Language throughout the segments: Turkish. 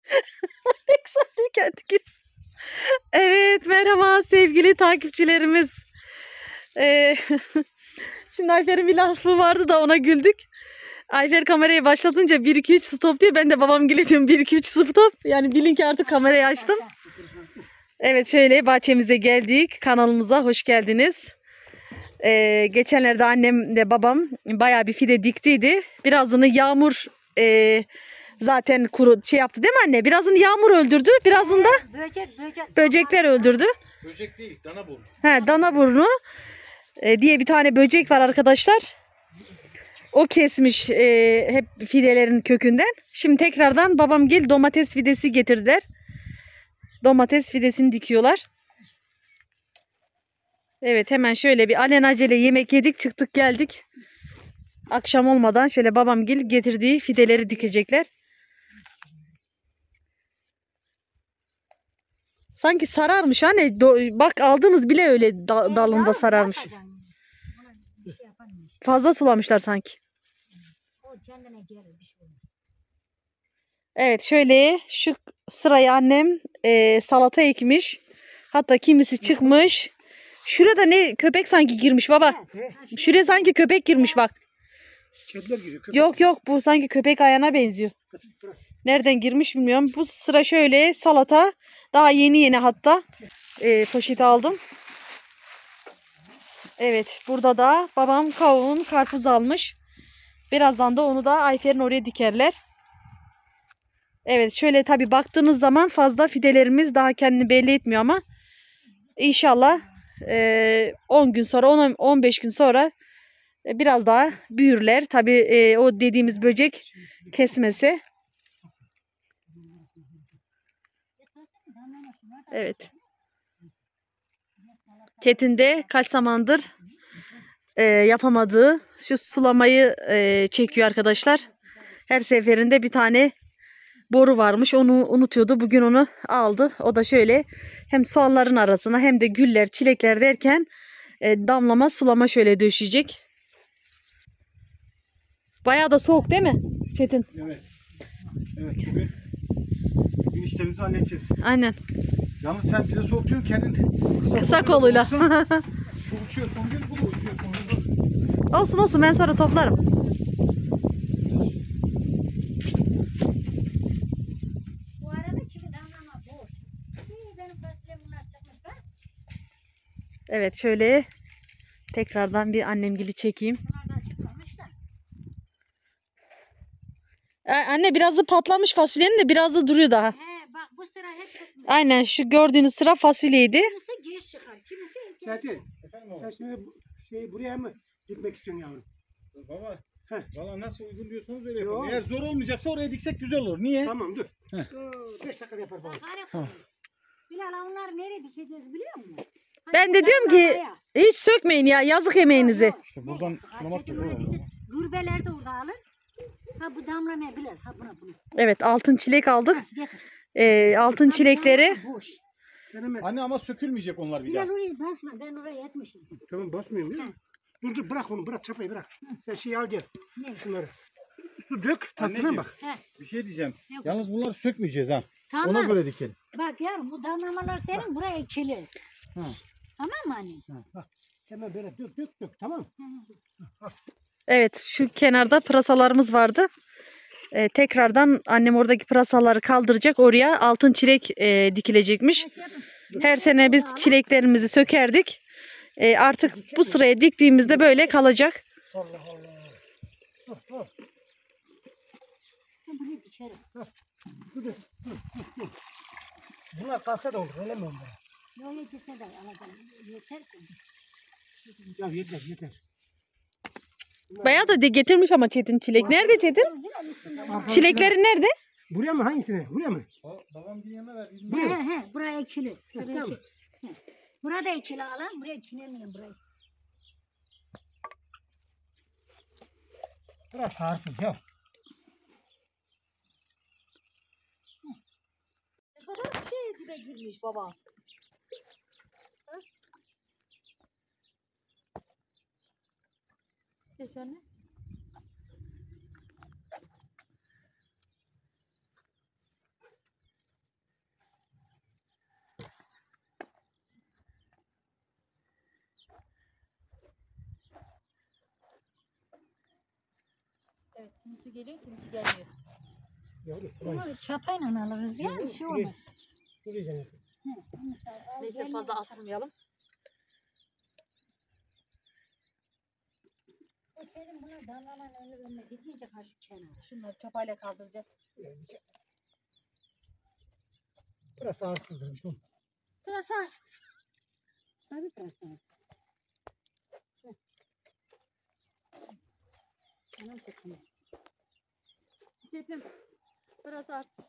Ne güzel diken diken. Evet, merhaba sevgili takipçilerimiz. Ee, Şimdi Ayfer'in bir lafı vardı da ona güldük. Ayfer kamerayı başlatınca 1 2 3 stop diyor. Ben de babam gibi diyorum 1 2 3 stop. Yani bilin ki artık kamerayı açtım. Evet, şöyle bahçemize geldik. Kanalımıza hoş geldiniz. Geçenlerde annemle babam bayağı bir fide diktiydi. Birazını yağmur zaten kuru şey yaptı değil mi anne? Birazını yağmur öldürdü. Birazını da böcekler öldürdü. Böcek değil, danaburnu. He, danaburnu diye bir tane böcek var arkadaşlar. O kesmiş hep fidelerin kökünden. Şimdi tekrardan babam gel domates fidesi getirdiler. Domates fidesini dikiyorlar. Evet, hemen şöyle bir alelacele yemek yedik, çıktık geldik. Akşam olmadan şöyle babam gel getirdiği fideleri dikecekler. Sanki sararmış anne. Bak aldınız bile öyle dalında sararmış. Fazla sulamışlar sanki. Evet, şöyle şu sıraya annem salata ekmiş. Hatta kimisi çıkmış. Şurada ne köpek sanki girmiş baba. Şuraya sanki köpek girmiş bak. Yok yok, bu sanki köpek ayağına benziyor. Nereden girmiş bilmiyorum. Bu sıra şöyle salata. Daha yeni hatta poşeti aldım. Evet, burada da babam kavun, karpuz almış. Birazdan da onu da Ayfer'in oraya dikerler. Evet, şöyle tabi baktığınız zaman fazla fidelerimiz daha kendini belli etmiyor ama inşallah 10 gün sonra 15 gün sonra biraz daha büyürler. Tabi o dediğimiz böcek kesmesi. Evet. Çetin de kaç zamandır yapamadığı şu sulamayı çekiyor arkadaşlar. Her seferinde bir tane boru varmış. Onu unutuyordu. Bugün onu aldı. O da şöyle hem soğanların arasına hem de güller, çilekler derken damlama, sulama şöyle döşeyecek. Bayağı da soğuk değil mi Çetin? Evet. Evet, bugün işlerimizi halledeceğiz. Aynen. Yalnız sen bize soğutuyorsun kendin. Kısa koluyla. Şu uçuyor son gün, bu da uçuyor son gün. Olsun olsun, ben sonra toplarım. Bu arada kimi damlama boş. Benim fasulyem bunlar çıkmış bak. Evet, şöyle tekrardan bir annemgili çekeyim. Bunlar da çıkmamış da. Anne birazı patlamış fasulyenin de birazı duruyor daha. He bak bu sıra hep çıkmış. Aynen, şu gördüğünüz sıra fasulyeydi. Kimisi geç çıkar. Kimisi erken. Çetin, Efendim sen baba. şimdi buraya mı gitmek istiyorsun yavrum? Baba, Heh. valla nasıl uygun diyorsanız öyle Yok. yapalım. Eğer zor olmayacaksa oraya diksek güzel olur. Niye? Tamam dur. Heh. 5 dakika yapar baba. Harika. Bilal onları nereye dikeceğiz biliyor musun? Hani Ben de diyorum ki hiç sökmeyin ya, yazık emeğinizi. İşte buradan sulamak da zor olur. Gürbeler de orada alın. Ha bu damlamaya Bilal. Ha buna. Evet, altın çilek aldık. Getir. Altın çilekleri. Boş. Sen hemen. Anne ama sökülmeyecek onlar bir daha. Bilal orayı basma. Ben oraya etmişim. Tamam basmıyorum değil mi? Dur bırak onu, bırak çapayı bırak. Sen şeyi al gel. Ne? Şunları. Su dök, tasına Anneciğim. bak. He. Bir şey diyeceğim. Yok. Yalnız bunları sökmeyeceğiz ha. Tamam. Ona göre dikelim. Bak yavrum bu damlamalar senin buraya ikili. Ha. Tamam mı anne? Bak. Hemen böyle dök. Tamam. Evet, şu kenarda pırasalarımız vardı. Tekrardan annem oradaki pırasaları kaldıracak. Oraya altın çilek dikilecekmiş. Her sene biz çileklerimizi sökerdik. Artık bu sıraya diktiğimizde böyle kalacak. Allah Allah. Ben buraya dikerim. Dur. Bunlar kalsa da olur, öyle mi onlar? Yok yok gitme de alacağım. Yeter ki. Ya yeter. Bayağı da getirmiş ama Çetin çilek. Nerede Çetin? Bilal üstünden. Çilekleri nerede? Buraya mı, hangisine? Buraya mı? Babam bir yana ver. He buraya ikili. Şuraya Tamam. ikili. He. Burada ikili alan. Buraya ikilemiyorum burayı. Biraz sarsız ya. Ne kadar şey dibe girmiş baba. Geç anne. Evet, kimisi geliyor, kimisi gelmiyor. Yavrum. Bunu çapayla alırız ya. Bir şey olmaz. Süreceğiniz. Neyse fazla asılmayalım. O çelim bunu dalaman önüne gitmeyecek ha şu kenara. Şunları çapayla kaldıracağız. Burası ağırsızdır. Bir şey olmaz. Biraz arsız. Tabii tabii. Anam seçim. Çetin. Biraz arsız.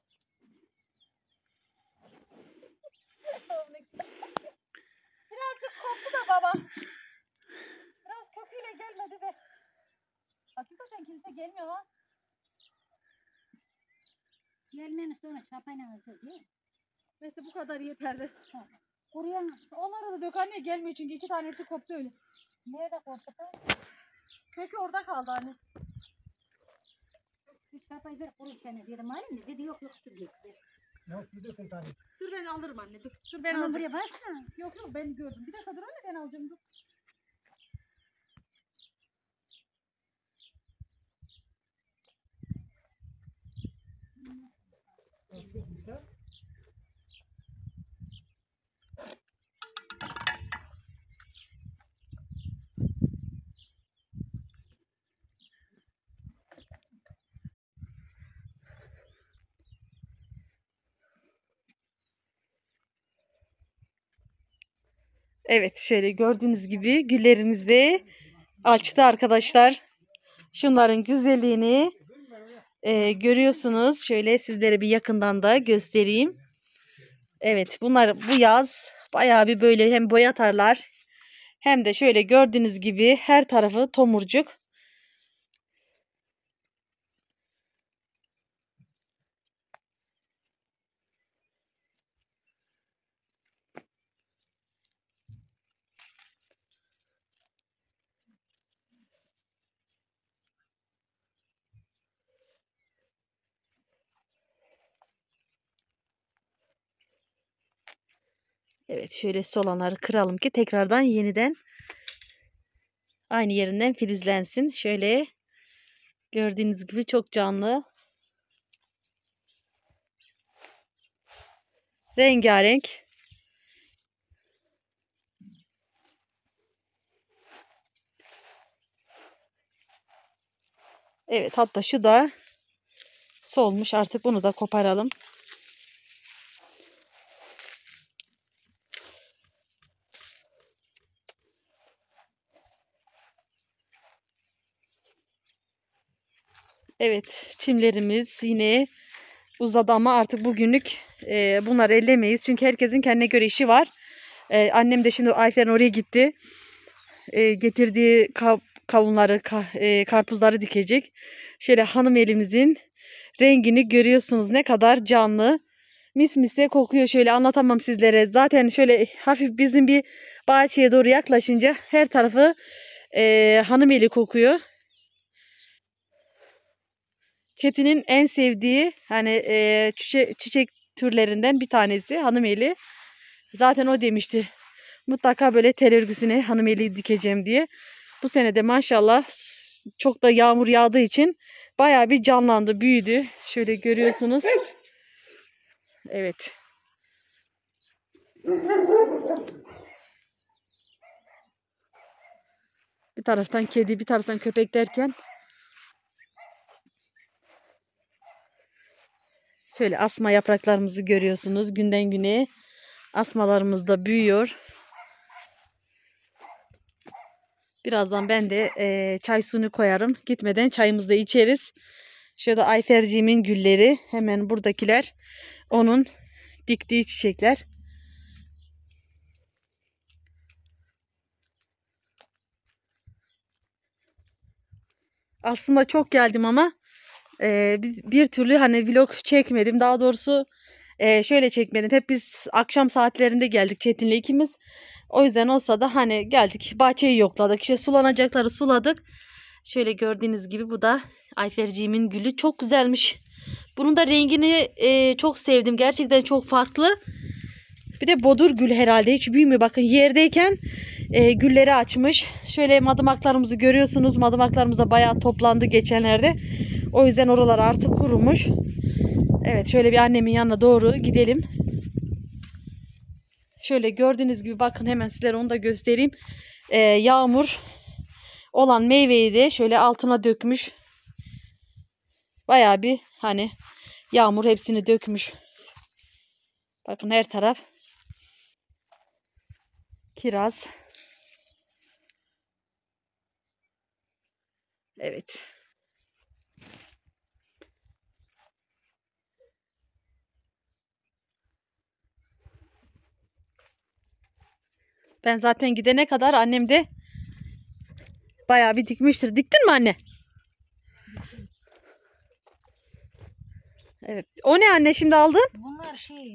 Birazcık koptu da baba. Biraz köküyle gelmedi de. Hakikaten kimse gelmiyor ama. Gelmeni sonra çapayla alacağız değil mi? Neyse bu kadar yeterli. Kuruyan Onlara da dök anne gelmiyor çünkü 2 tanesi koptu öyle. nerede koptu? Kökü orada kaldı anne. Bir çapayı ver kuru çene dedim alayım mı? Dedi yok su getir. Ya su dökün tabii. Dur ben alırım anne dur. Dur ben Ama alacağım. buraya bassana. Yok yok ben gördüm. Bir dakika dur anne ben alacağım dur. Evet şöyle gördüğünüz gibi güllerimiz de açtı arkadaşlar. Şunların güzelliğini görüyorsunuz. Şöyle sizlere bir yakından da göstereyim. Evet bunlar bu yaz bayağı bir böyle hem boyatarlar hem de şöyle gördüğünüz gibi her tarafı tomurcuk. Evet şöyle solanları kıralım ki tekrardan yeniden aynı yerinden filizlensin. Şöyle gördüğünüz gibi çok canlı. Rengarenk. Evet hatta şu da solmuş artık bunu da koparalım. Evet çimlerimiz yine uzadı ama artık bugünlük bunları ellemeyiz. Çünkü herkesin kendine göre işi var. Annem de şimdi Ayfer'in oraya gitti. Getirdiği kavunları, karpuzları dikecek. Şöyle hanım elimizin rengini görüyorsunuz ne kadar canlı. Mis mis de kokuyor şöyle anlatamam sizlere. Zaten şöyle hafif bizim bir bahçeye doğru yaklaşınca her tarafı hanım eli kokuyor. Çetin'in en sevdiği hani çiçek türlerinden bir tanesi hanımeli. Zaten o demişti mutlaka böyle tel örgüsüne hanımeli dikeceğim diye. Bu sene de maşallah çok da yağmur yağdığı için bayağı bir canlandı, büyüdü. Şöyle görüyorsunuz. Evet. Bir taraftan kedi, bir taraftan köpek derken şöyle asma yapraklarımızı görüyorsunuz. Günden güne asmalarımız da büyüyor. Birazdan ben de çay suyunu koyarım. Gitmeden çayımızı da içeriz. Şurada Ayferciğimin gülleri. Hemen buradakiler. Onun diktiği çiçekler. Aslında çok geldim ama bir türlü hani vlog çekmedim. Daha doğrusu şöyle çekmedim. Hep biz akşam saatlerinde geldik Çetin'le ikimiz. O yüzden olsa da hani geldik bahçeyi yokladık. İşte sulanacakları suladık. Şöyle gördüğünüz gibi bu da Ayferciğimin gülü. Çok güzelmiş. Bunun da rengini çok sevdim. Gerçekten çok farklı. Bir de bodur gül herhalde. Hiç büyümüyor. Bakın yerdeyken gülleri açmış. Şöyle madımaklarımızı görüyorsunuz. Madımaklarımız da bayağı toplandı geçenlerde. O yüzden oralar artık kurumuş. Evet, şöyle bir annemin yanına doğru gidelim. Şöyle gördüğünüz gibi bakın, hemen sizlere onu da göstereyim. Yağmur olan meyveyi de şöyle altına dökmüş. Bayağı bir hani yağmur hepsini dökmüş. Bakın her taraf kiraz. Evet. Ben zaten gidene kadar annem de bayağı bir dikmiştir. Diktin mi anne? Evet. O ne anne şimdi aldın? Bunlar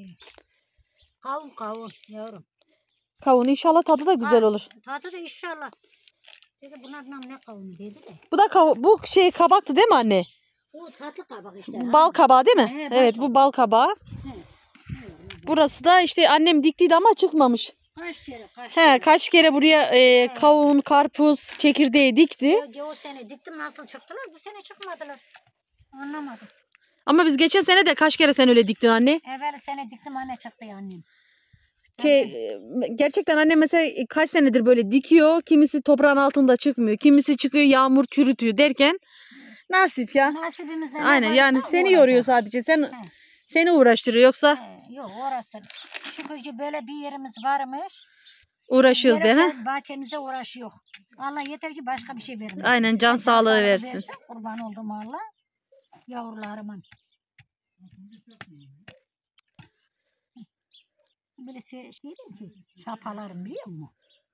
kavun yavrum. Kavun, inşallah tadı da güzel olur. Tadı da inşallah. Dedi bunlardan ne kavunu dedi de. Bu da bu kabaktı değil mi anne? Bu tatlı kabak işte. Bal kabağı değil mi? He, bal Evet, bu bal kabağı. Burası da işte annem diktiydi ama çıkmamış. Kaç kere Kaç kere buraya kavun, karpuz, çekirdeği dikti. O sene diktim, nasıl çıktılar? Bu sene çıkmadılar. Anlamadım. Ama biz geçen sene de kaç kere sen öyle diktin anne? Evvel sene diktim, anne çıktı ya annem. Gerçekten annem mesela kaç senedir böyle dikiyor. Kimisi toprağın altında çıkmıyor. Kimisi çıkıyor, yağmur çürütüyor derken nasip ya. Nasibimizde ne Aynen, varsa yani seni olacak. yoruyor sadece. Seni uğraştırıyor, yoksa Yok orası. Şükür böyle bir yerimiz varmış. uğraşıyoruz de ha. Bahçemizde uğraşıyor. Allah yeter ki başka bir şey vermesin. Aynen, can sağlığı versin. Kurban oldum Allah. Yavrularımın. Böyle şey diyeyim ki çapalarım, biliyor musun?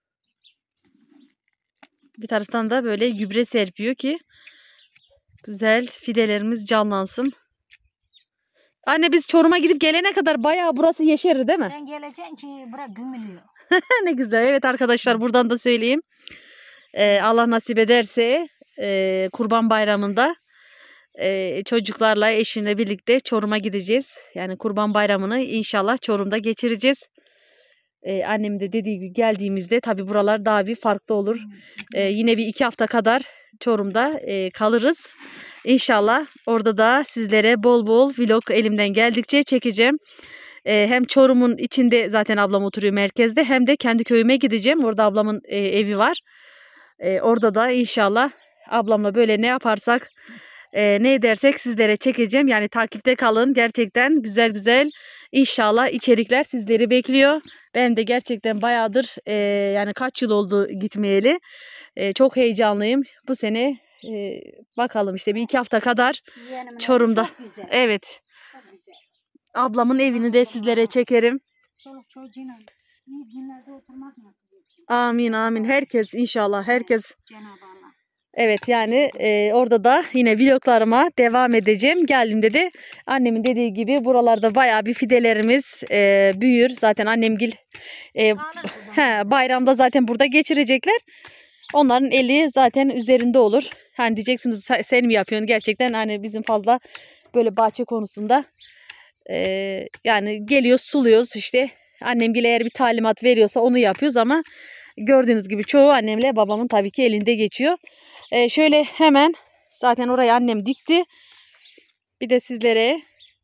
Bir taraftan da böyle gübre serpiyor ki güzel fidelerimiz canlansın. Anne, biz Çorum'a gidip gelene kadar bayağı burası yeşerir değil mi? Sen geleceksin ki bura gümülüyor. Ne güzel. Evet arkadaşlar, buradan da söyleyeyim. Allah nasip ederse Kurban Bayramı'nda çocuklarla, eşimle birlikte Çorum'a gideceğiz. Yani Kurban Bayramı'nı inşallah Çorum'da geçireceğiz. Annem de dediği gibi geldiğimizde tabii buralar daha bir farklı olur. Yine bir 2 hafta kadar Çorum'da kalırız. İnşallah orada da sizlere bol bol vlog elimden geldikçe çekeceğim. Hem Çorum'un içinde zaten ablam oturuyor merkezde, hem de kendi köyüme gideceğim. Orada ablamın evi var. Orada da inşallah ablamla böyle ne yaparsak, ne edersek sizlere çekeceğim. Yani takipte kalın. Gerçekten güzel güzel inşallah içerikler sizleri bekliyor. Ben de gerçekten bayağıdır yani kaç yıl oldu gitmeyeli. Çok heyecanlıyım. Bu sene bakalım işte bir 2 hafta kadar Yeğenimin Çorum'da. Çok güzel. Evet. Çok güzel. Ablamın evini de sizlere çekerim. Çoluk çocuğuyla iyi günlerde oturmak nasip etsin. Amin amin. Herkes inşallah. Herkes. Cenab-ı Allah. Evet yani orada da yine vloglarıma devam edeceğim. Geldiğimde de annemin dediği gibi buralarda bayağı bir fidelerimiz büyür. Zaten annemgil bayramda zaten burada geçirecekler. Onların eli zaten üzerinde olur. Hani diyeceksiniz sen mi yapıyorsun? Gerçekten hani bizim fazla böyle bahçe konusunda yani geliyoruz, suluyoruz işte. Annemgil eğer bir talimat veriyorsa onu yapıyoruz ama gördüğünüz gibi çoğu annemle babamın tabii ki elinde geçiyor. Şöyle hemen zaten orayı annem dikti. Bir de sizlere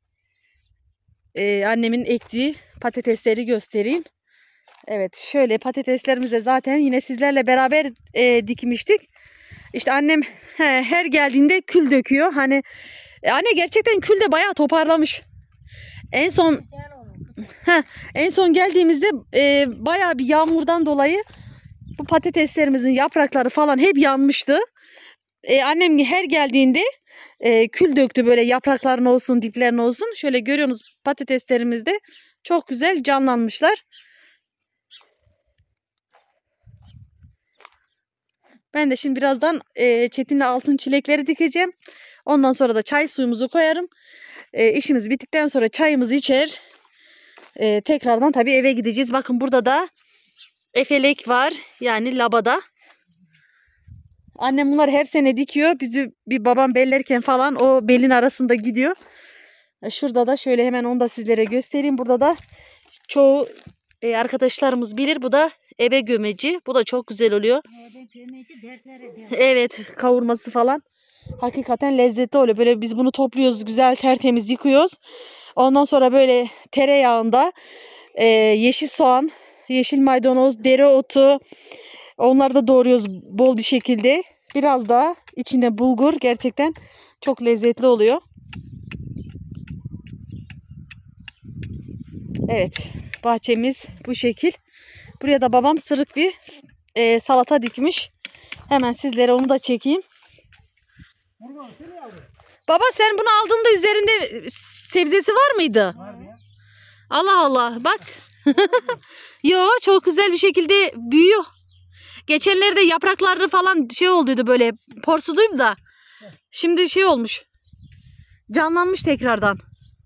annemin ektiği patatesleri göstereyim. Evet, şöyle patateslerimize zaten yine sizlerle beraber dikmiştik. İşte annem her geldiğinde kül döküyor. Hani anne gerçekten kül de bayağı toparlamış. En son en son geldiğimizde bayağı bir yağmurdan dolayı bu patateslerimizin yaprakları falan hep yanmıştı. Annem her geldiğinde kül döktü, böyle yaprakların olsun, diplerin olsun. Şöyle görüyorsunuz, patateslerimiz de çok güzel canlanmışlar. Ben de şimdi birazdan Çetin'le altın çilekleri dikeceğim. Ondan sonra da çay suyumuzu koyarım. İşimiz bittikten sonra çayımızı içer. Tekrardan tabii eve gideceğiz. Bakın burada da efelek var. Yani labada. Annem bunlar her sene dikiyor. Bizi bir babam bellerken falan o belin arasında gidiyor. Şurada da şöyle hemen onu da sizlere göstereyim. Burada da çoğu arkadaşlarımız bilir. Bu da ebe gömeci. Bu da çok güzel oluyor. Ben kömeci dertlere der. Evet, kavurması falan. Hakikaten lezzetli oluyor. Böyle biz bunu topluyoruz, güzel tertemiz yıkıyoruz. Ondan sonra böyle tereyağında yeşil soğan, yeşil maydanoz, dereotu, onları da doğruyoruz bol bir şekilde. Biraz da içinde bulgur, gerçekten çok lezzetli oluyor. Evet, bahçemiz bu şekil. Buraya da babam sırık bir salata dikmiş. Hemen sizlere onu da çekeyim. Kurban seni aldı. Baba sen bunu aldığında üzerinde sebzesi var mıydı? Vardı ya. Allah Allah bak. Yo, çok güzel bir şekilde büyüyor. Geçenlerde yaprakları falan şey olduydu, böyle porsuduydu da. Şimdi şey olmuş. Canlanmış tekrardan.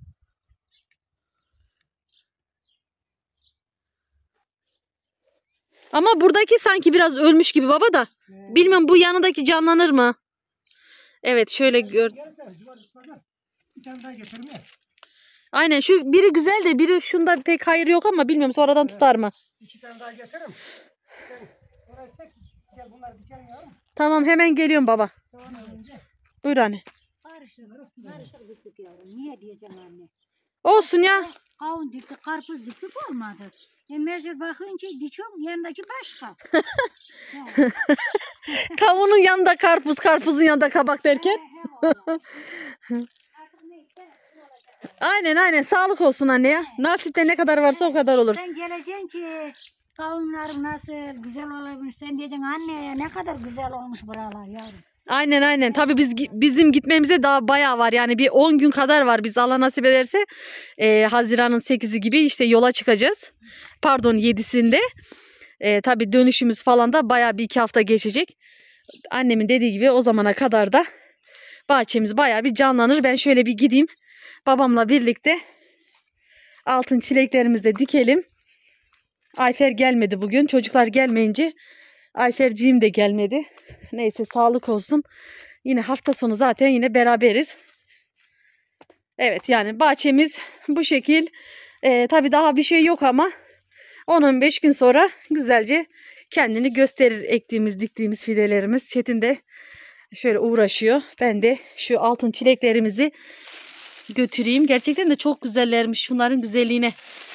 Ama buradaki sanki biraz ölmüş gibi baba da. Bilmem bu yanındaki canlanır mı? Evet şöyle gör. Gelsen cumartesi pazar. Bir tane daha getirin ya. Aynen, şu biri güzel de biri şunda pek hayır yok ama bilmiyorum sonradan tutar mı? 2 tane daha getiririm. Sen orayı çek. Gel bunları dikelim yavrum. Tamam hemen geliyorum baba. Sonra önce Buyur anne. karışık diktik yavrum. Niye diyeceğim anne? Olsun ya. Kavun diktik, karpuz diktik olmadı. Mecbur bakınca dikiyorum yanındaki başka. Yani, Kavunun yanında karpuz, karpuzun yanında kabak derken. Artık neyse bu olacak. Aynen sağlık olsun anne ya. Nasipte ne kadar varsa o kadar olur. Sen geleceksin ki kavunlarım nasıl güzel olmuş. Sen diyeceksin anne ne kadar güzel olmuş buralar yavrum. Aynen. Tabii bizim gitmemize daha bayağı var. Yani bir 10 gün kadar var. Biz Allah nasip ederse Haziran'ın 8'i gibi işte yola çıkacağız. Pardon 7'sinde. Tabii dönüşümüz falan da bayağı bir 2 hafta geçecek. Annemin dediği gibi o zamana kadar da bahçemiz bayağı bir canlanır. Ben şöyle bir gideyim. Babamla birlikte altın çileklerimizi de dikelim. Ayfer gelmedi bugün. Çocuklar gelmeyince Ayferciğim de gelmedi. Neyse sağlık olsun. Yine hafta sonu zaten yine beraberiz. Evet yani bahçemiz bu şekil. Tabii daha bir şey yok ama 10-15 gün sonra güzelce kendini gösterir ektiğimiz diktiğimiz fidelerimiz. Çetin de şöyle uğraşıyor. Ben de şu altın çileklerimizi götüreyim. Gerçekten de çok güzellermiş. Şunların güzelliğine.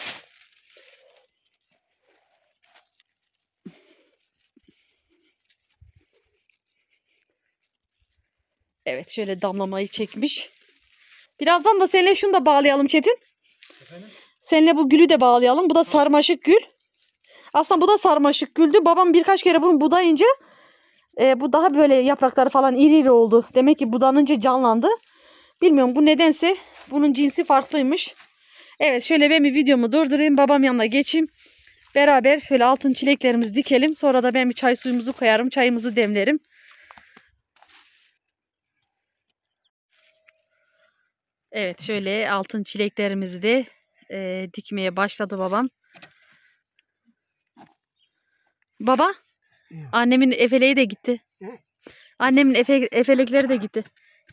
Evet şöyle damlamayı çekmiş. Birazdan da seninle şunu da bağlayalım Çetin. Efendim? Seninle bu gülü de bağlayalım. Bu da sarmaşık gül. Aslında bu da sarmaşık güldü. Babam birkaç kere bunu budayınca bu daha böyle yaprakları falan iri iri oldu. Demek ki budanınca canlandı. Bilmiyorum bu nedense bunun cinsi farklıymış. Evet şöyle ben bir videomu durdurayım. Babam yanına geçeyim. Beraber şöyle altın çileklerimizi dikelim. Sonra da ben bir çay suyumuzu koyarım. Çayımızı demlerim. Evet şöyle altın çileklerimizi de dikmeye başladı babam. Baba, annemin efeleği de gitti. Annemin efelekleri de gitti.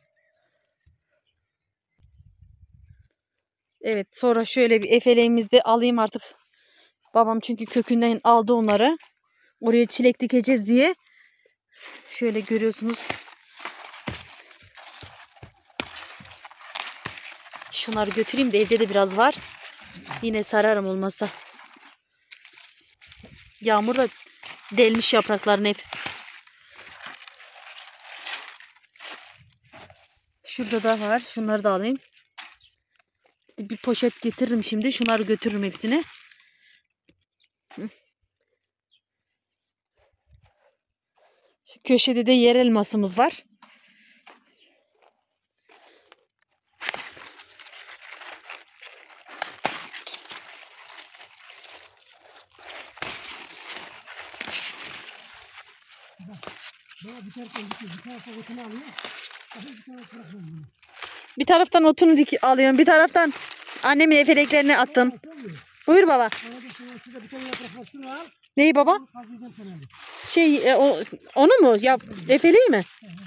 Evet sonra şöyle bir efeleğimizi de alayım artık. Babam çünkü kökünden aldı onları. Oraya çilek dikeceğiz diye. Şöyle görüyorsunuz. Şunları götüreyim de evde de biraz var. Yine sararım olmazsa. Yağmur da delmiş yapraklarını hep. Şurada da var. Şunları da alayım. Bir poşet getiririm şimdi. Şunları götürürüm hepsini. Şu köşede de yer elmasımız var. Bir taraftan otunu alıyorum. Bir taraftan annemin efeleklerini attım. Buyur baba. Neyi baba? Onu mu? Ya efeleği mi?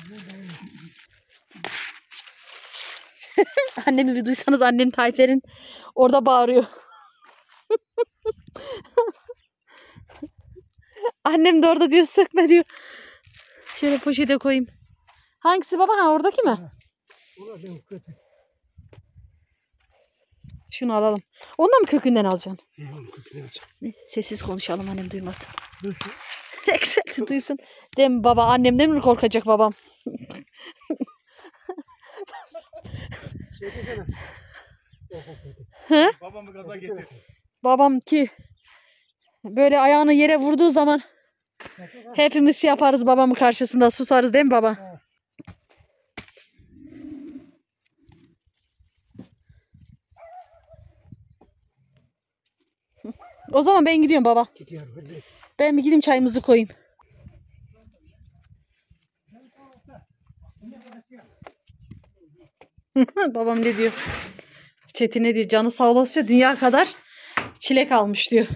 Annemi bir duysanız annem Tayfer'in orada bağırıyor. Annem de orada diyor sökme diyor. Şöyle poşete koyayım. Hangisi baba? Ha oradaki mi? Ulan benim kötü. Şunu alalım. Ondan mı kökünden alacaksın? Oğlum kötü ne yapacağım? Neyse, sessiz konuşalım annem duymasın. Duysun. Ekselti duysun. Değil mi baba? Annemden mi korkacak babam? Şey desene. Babamı gaza getir. Babam ki böyle ayağını yere vurduğu zaman hepimiz şey yaparız babamın karşısında susarız değil mi baba? Evet. O zaman ben gidiyorum baba. Gidiyorum. Hadi. Ben bir gideyim çayımızı koyayım. Babam ne diyor? Çetin ne diyor? Canı sağ olasıca dünya kadar çilek almış diyor.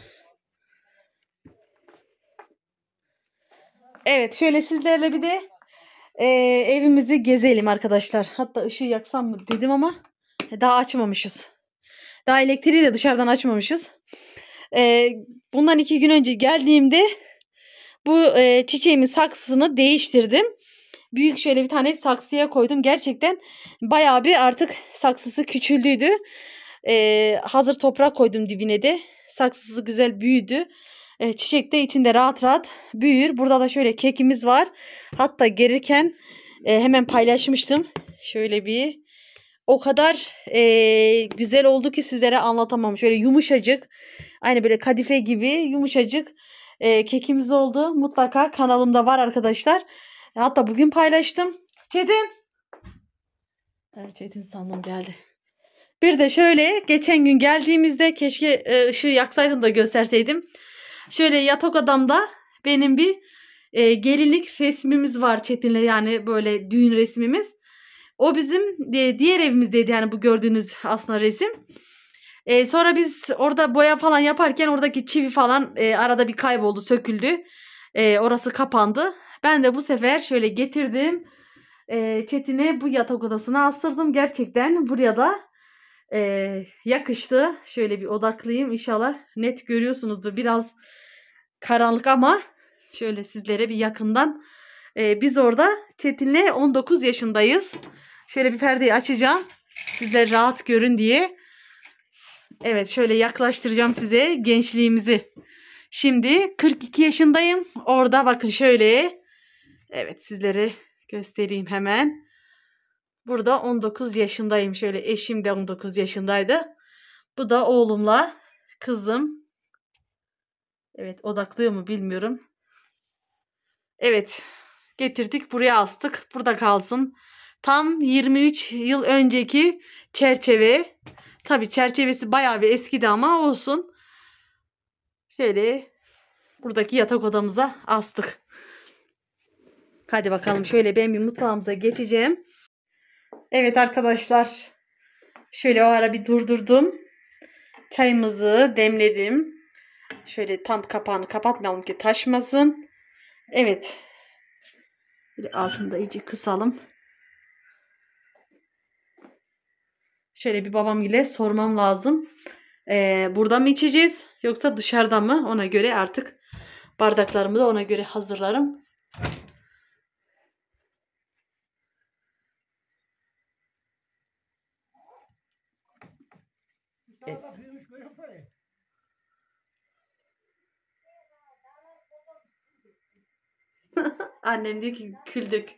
Evet şöyle sizlerle bir de evimizi gezelim arkadaşlar. Hatta ışığı yaksam mı dedim ama daha açmamışız. Daha elektriği de dışarıdan açmamışız. Bundan 2 gün önce geldiğimde bu çiçeğimin saksısını değiştirdim. Büyük şöyle bir tane saksıya koydum. Gerçekten bayağı bir artık saksısı küçüldüydü. Hazır toprak koydum dibine de. Saksısı güzel büyüdü. Çiçek de içinde rahat rahat büyür. Burada da şöyle kekimiz var. Hatta gelirken hemen paylaşmıştım. Şöyle bir o kadar güzel oldu ki sizlere anlatamam. Şöyle yumuşacık. Aynı böyle kadife gibi yumuşacık kekimiz oldu. Mutlaka kanalımda var arkadaşlar. Hatta bugün paylaştım. Çetin. Çetin sandım geldi. Bir de şöyle geçen gün geldiğimizde keşke ışığı yaksaydım da gösterseydim. Şöyle yatak odamda benim bir gelinlik resmimiz var Çetin'le, yani böyle düğün resmimiz. O bizim diğer evimizdeydi, yani bu gördüğünüz aslında resim. Sonra biz orada boya falan yaparken oradaki çivi falan arada bir kayboldu, söküldü. Orası kapandı. Ben de bu sefer şöyle getirdim. Çetin'e bu yatak odasına astırdım. Gerçekten buraya da yakıştı. Şöyle bir odaklayayım. İnşallah net görüyorsunuzdur. Biraz karanlık ama şöyle sizlere bir yakından. Biz orada Çetin'le 19 yaşındayız. Şöyle bir perdeyi açacağım. Sizler rahat görün diye. Evet şöyle yaklaştıracağım size gençliğimizi. Şimdi 42 yaşındayım. Orada bakın şöyle. Evet sizlere göstereyim hemen. Burada 19 yaşındayım. Şöyle eşim de 19 yaşındaydı. Bu da oğlumla kızım. Evet odaklıyor mu bilmiyorum. Evet getirdik buraya astık. Burada kalsın. Tam 23 yıl önceki çerçeve. Tabii çerçevesi bayağı bir eskidi ama olsun. Şöyle buradaki yatak odamıza astık. Hadi bakalım şöyle ben bir mutfağımıza geçeceğim. Evet arkadaşlar. Şöyle o ara bir durdurdum. Çayımızı demledim. Şöyle tam kapağını kapatmayalım ki taşmasın. Evet. Böyle altını da iyice kısalım. Şöyle bir babam ile sormam lazım. Burada mı içeceğiz yoksa dışarıda mı? Ona göre artık bardaklarımı da ona göre hazırlarım. Evet. Annem diyor ki küldük.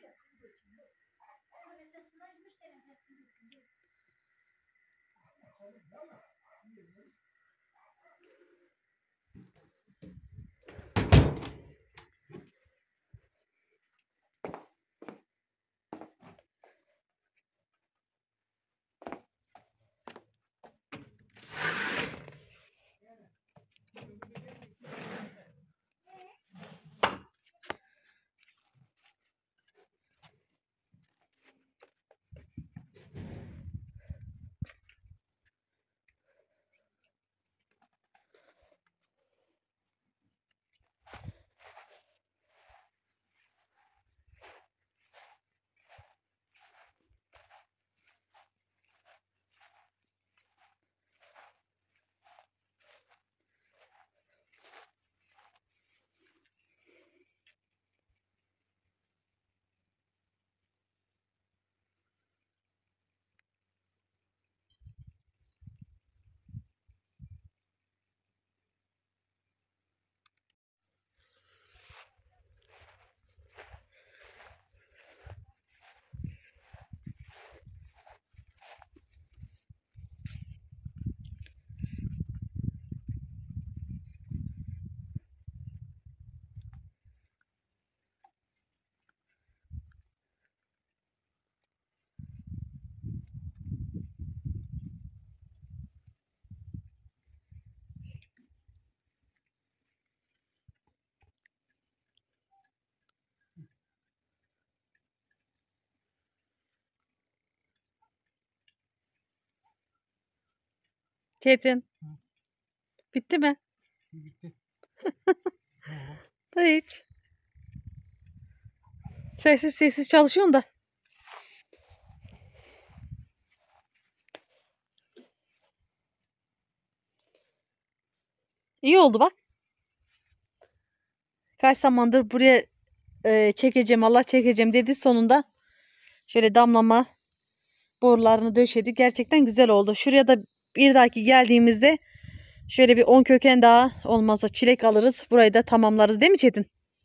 Çetin. Bitti mi? Bitti. Hiç. Sessiz sessiz çalışıyorsun da. İyi oldu bak. Kaç zamandır buraya çekeceğim, Allah çekeceğim dedi, sonunda şöyle damlama borularını döşedi. Gerçekten güzel oldu. Şuraya da bir dahaki geldiğimizde şöyle bir 10 köken daha, olmazsa çilek alırız. Burayı da tamamlarız değil mi Çetin?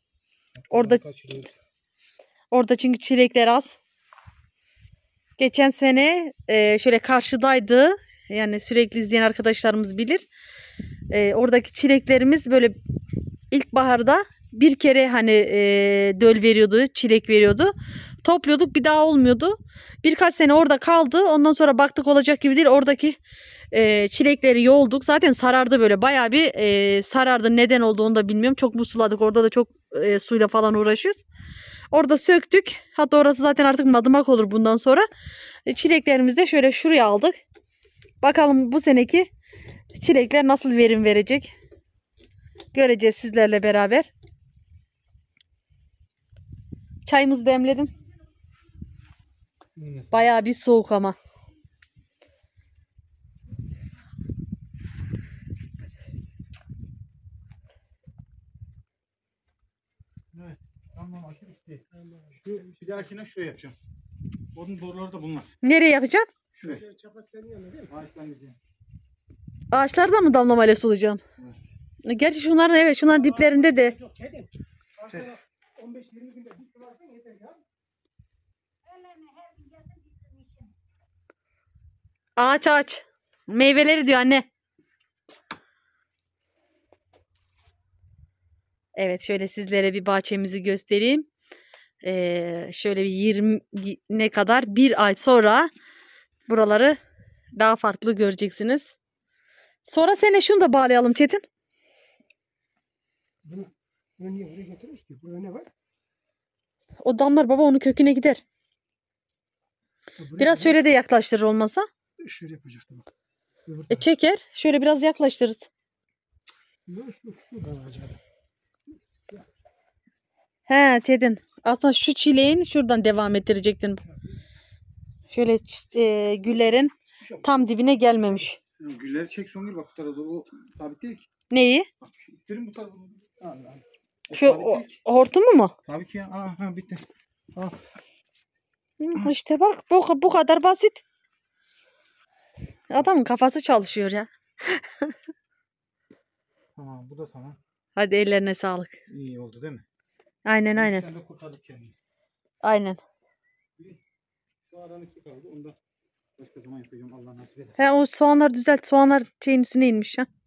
Orada çünkü çilekler az. Geçen sene şöyle karşıdaydı. Yani sürekli izleyen arkadaşlarımız bilir. Oradaki çileklerimiz böyle ilkbaharda bir kere hani döl veriyordu, çilek veriyordu. Topluyorduk, bir daha olmuyordu. Birkaç sene orada kaldı. Ondan sonra baktık olacak gibi değil. Oradaki çilekleri yolduk. Zaten sarardı böyle. Bayağı bir sarardı. Neden olduğunu da bilmiyorum. Çok mu suladık? Orada da çok suyla falan uğraşıyoruz. Orada söktük. Hatta orası zaten artık madımak olur bundan sonra. Çileklerimizi de şöyle şuraya aldık. Bakalım bu seneki çilekler nasıl verim verecek. Göreceğiz sizlerle beraber. Çayımızı demledim. Bayağı bir soğuk ama. Evet. Tamam aşı bitti. Şu bir dahakine şuraya yapacağım. Onun boruları da bunlar. Nereye yapacaksın? Şuraya. Çapa senin yanına değil mi? Ağaçtan gideceğim. Ağaçlarda mı damlamayla sulayacaksın? Gerçi şunların, evet, şunların diplerinde de. Yok Çetin. Ağaçlara 15-20 günde bir sularsan yeter ya. Öyle mi? Her gün gelsin bitsin işim. Ağaç. Meyveleri diyor anne. Evet, şöyle sizlere bir bahçemizi göstereyim. Şöyle bir 20 ne kadar, bir ay sonra buraları daha farklı göreceksiniz. Sonra sene şunu da bağlayalım Çetin. Bunu niye buraya getirmiş ki? Burada ne var? O damlar baba onun köküne gider. Biraz şöyle de yaklaştırır olmasa. Şöyle yapacaktım. Çeker. Şöyle biraz yaklaştırırız. Şuradan acaba. He Çetin. Aslında şu çileğin şuradan devam ettirecektin. Şöyle güllerin tam dibine gelmemiş. Gülleri çek Songül, bak bu tarafa doğru. O sabit değil ki. Neyi? Bak ittirin bu tarafa. Allah Allah. O Şu sabit değil ki. hortumu mu? Tabii ki ya. Ha bitti. Al. İşte bak bu kadar basit. Adamın kafası çalışıyor ya. Tamam, bu da tamam. Hadi ellerine sağlık. İyi oldu değil mi? Aynen. Sen de kurtardık kendini. Aynen. Şu aradan 2 kaldı. Onu da başka zaman yapacağım. Allah nasip eder. He, o soğanlar düzelt. Soğanlar şeyin üstüne inmiş ya.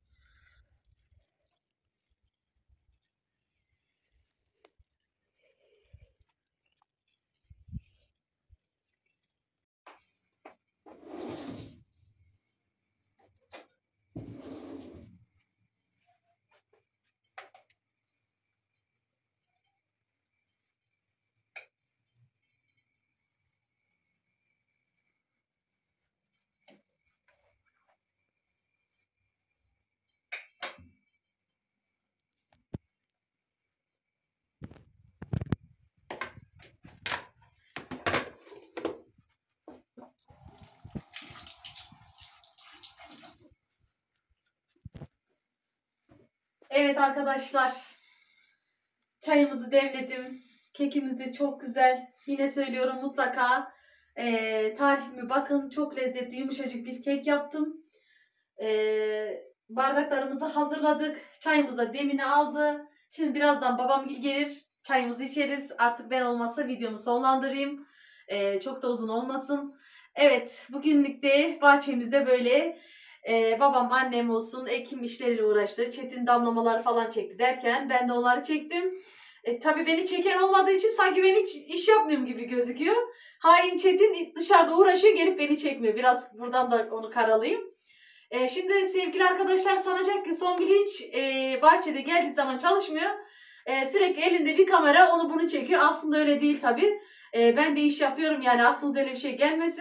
Evet arkadaşlar. Çayımızı demledim. Kekimiz de çok güzel. Yine söylüyorum, mutlaka tarifime bakın. Çok lezzetli, yumuşacık bir kek yaptım. Bardaklarımızı hazırladık. Çayımız da demini aldı. Şimdi birazdan babam gelir. Çayımızı içeriz. Artık ben olmazsa videomu sonlandırayım. Çok da uzun olmasın. Evet, bugünlük de bahçemizde böyle. Babam, annem olsun ekim işleriyle uğraştı. Çetin damlamalar falan çekti derken ben de onları çektim. Tabii beni çeken olmadığı için sanki ben hiç iş yapmıyorum gibi gözüküyor. Hain Çetin dışarıda uğraşıyor, gelip beni çekmiyor. Biraz buradan da onu karalayayım. Şimdi sevgili arkadaşlar sanacak ki Songül hiç bahçede geldiği zaman çalışmıyor. Sürekli elinde bir kamera onu bunu çekiyor. Aslında öyle değil tabii. Ben de iş yapıyorum, yani aklınıza öyle bir şey gelmesin.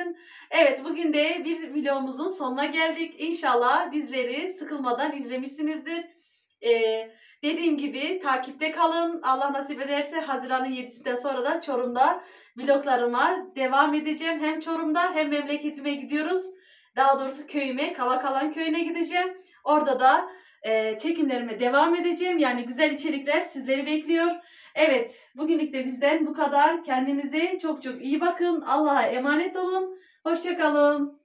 Evet, bugün de bir vlogumuzun sonuna geldik. İnşallah bizleri sıkılmadan izlemişsinizdir. Dediğim gibi takipte kalın. Allah nasip ederse Haziran'ın 7'sinden sonra da Çorum'da vloglarıma devam edeceğim. Hem Çorum'da hem memleketime gidiyoruz. Daha doğrusu köyüme, Kavakalan köyüne gideceğim. Orada da çekimlerime devam edeceğim. Yani güzel içerikler sizleri bekliyor. Evet, bugünlük de bizden bu kadar. Kendinize çok çok iyi bakın. Allah'a emanet olun. Hoşça kalın.